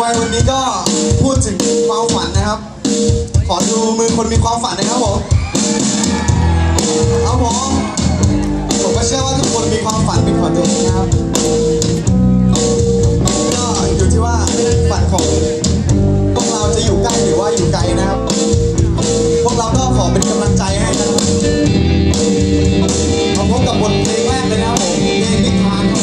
วันนี้ก็พูดถึงความฝันนะครับขอดูมือคนมีความฝันนะครับผมครับผมก็เชื่อว่าทุกคนมีความฝันเป็นของตัวเองนะครับก็อยู่ที่ว่าฝันของพวกเราจะอยู่ใกล้หรือว่าอยู่ไกลนะครับพวกเราก็ขอเป็นกำลังใจให้นะครับมาพบกับบทเพลงแรกเลยนะครับผมเพลงนิทานครับผม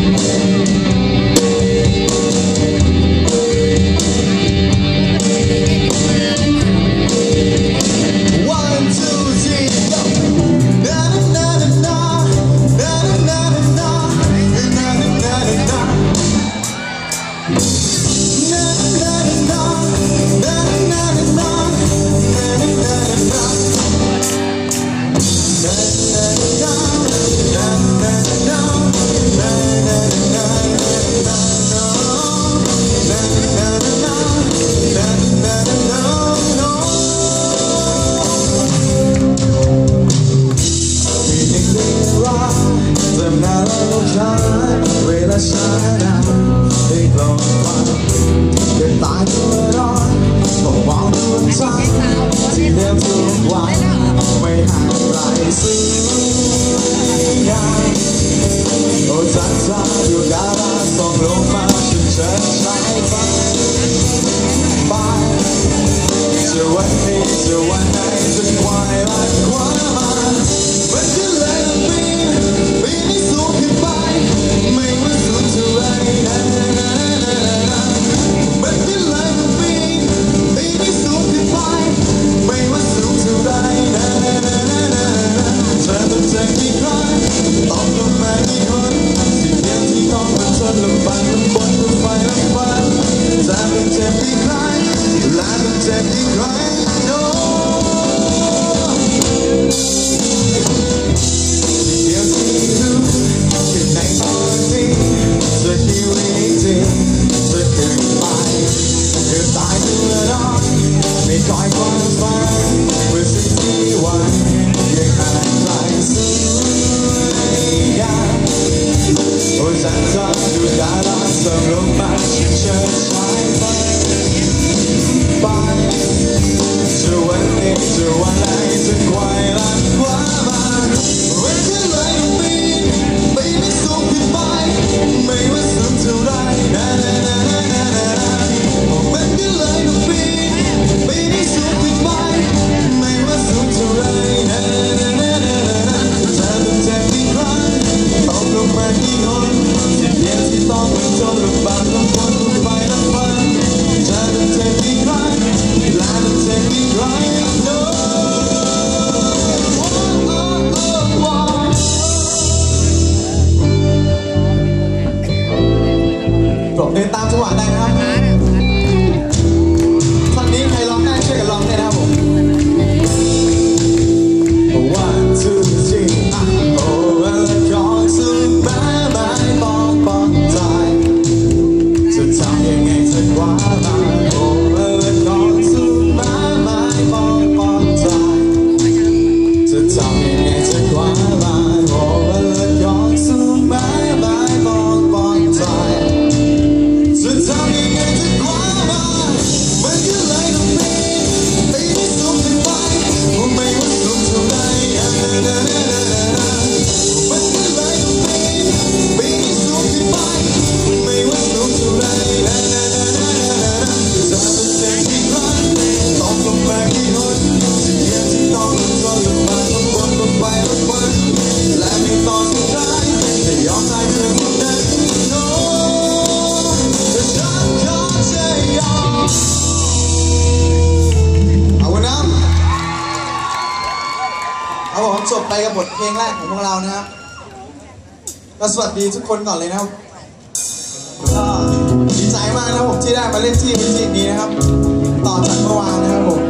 จบไปกับบทเพลงแรกของพวกเรานะครับก็สวัสดีทุกคนก่อนเลยนะครับก็ดีใจมากนะครับผมที่ได้มาเล่นที่นี้นะครับต่อจากเมื่อวานนะครับผม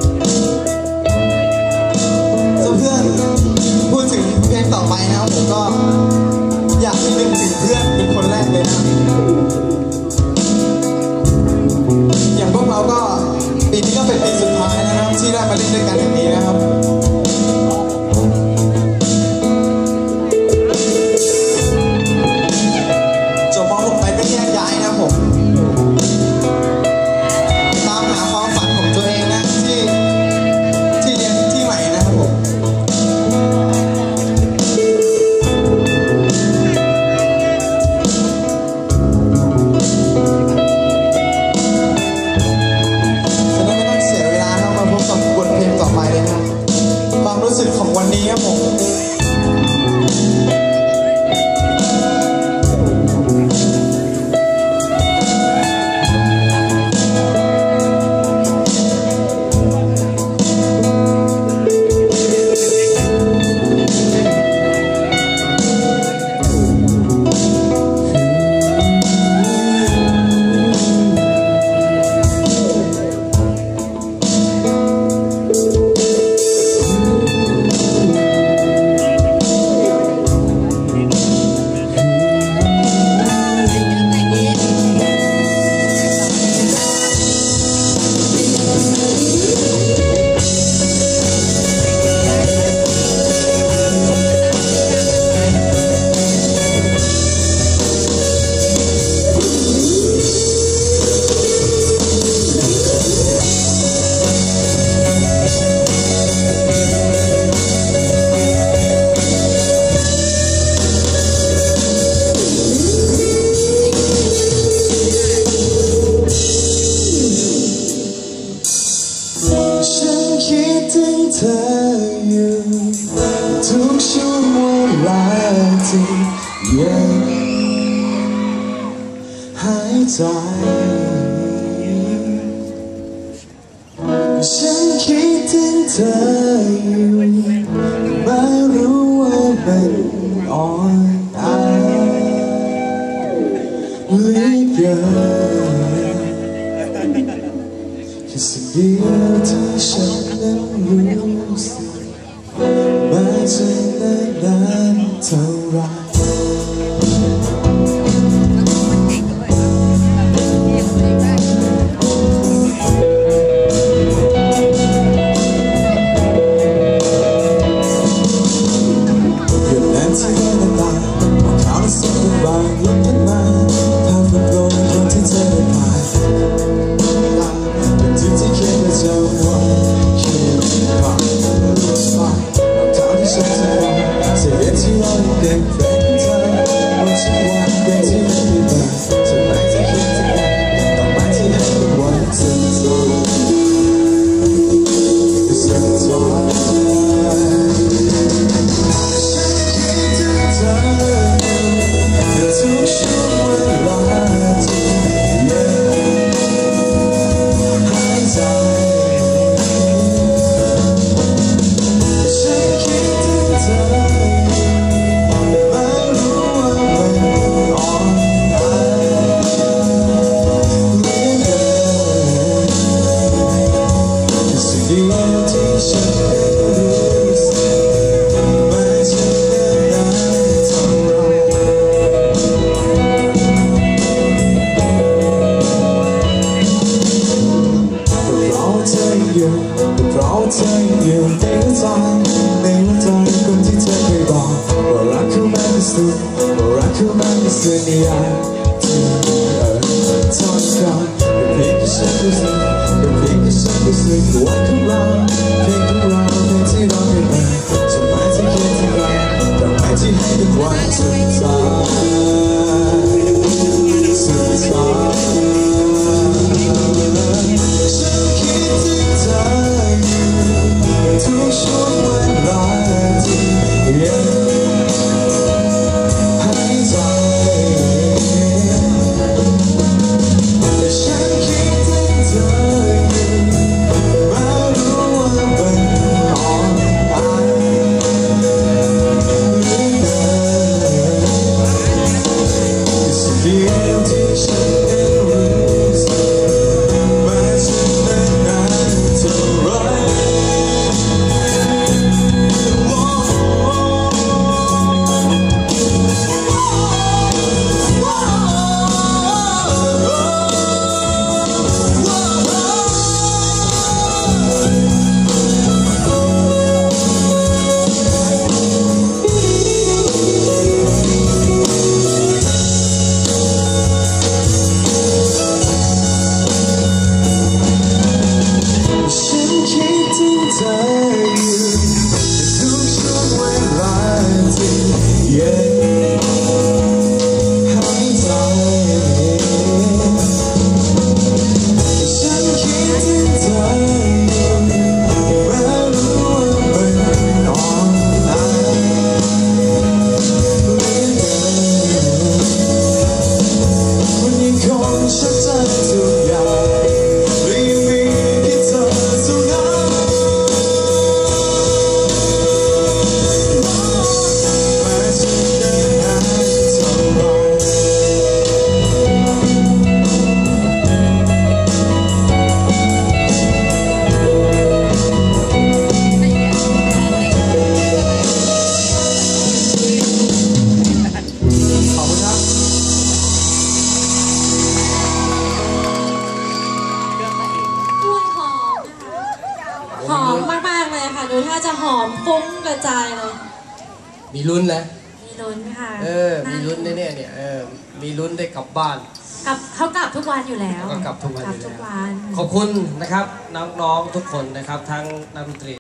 เพื่อนพูดถึงเพลงต่อไปนะครับผมก็อยากให้นึกถึงเพื่อนเป็นคนแรกเลยนะอย่างพวกเราก็ปีนี้ก็เป็นปีสุดท้ายนะครับที่ได้มาเล่นด้วยกันในปีนะครับจบม.6 ไปก็แยกย้ายนะครับผมหายใจฉันคิดถึงเธออยู่ไม่รู้ว่ามันอ่อนแอเหลือเกินแค่สิ่งเดียวที่ฉันนั้นรู้สึกแม้จะนานเท่าไรเพราะเธออยู่ในหัวใจในหัวใจคนที่เธอเคยบอกว่ารักเขามากที่สุดว่ารักเขามากที่สุดในยามที่ทนกันเพียงแค่ฉันรู้สึกเพียงแค่ฉันรู้สึกว่าของเราเพลงของเราเพลงที่เราได้มาจดหมายที่เขียนถึงเราดอกไม้ที่ให้เป็นวันสุดท้ายสุดท้ายฉันคิดถึงเธอทุกช่วงเวลาที่ยังหายใจฉันคิดถึงเธออยู่ไม่รู้ว่าเป็นอ่อนแอหรือเกินสิ่งเดียวที่ฉันได้รู้สึกแม้จะนานเท่าไรหอมมากๆเลยค่ะดูถ้าจะหอมฟุ้งกระจายเลยมีลุ้นนะมีลุ้นค่ะมีลุ้นแน่ๆเนี่ยมีลุ้นได้กลับบ้านเขากลับทุกวันอยู่แล้วก็กลับทุกวันขอบคุณนะครับน้องๆทุกคนนะครับทั้งนักดนตรี